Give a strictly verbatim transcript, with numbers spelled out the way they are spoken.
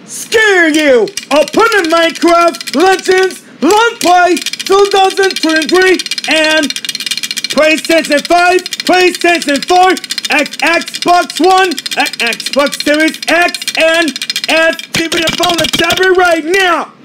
Scare you! Open Minecraft Legends Longplay twenty twenty-three and PlayStation five, PlayStation four, X Xbox One, X Xbox Series X, and S. Give me the phone to chat right now!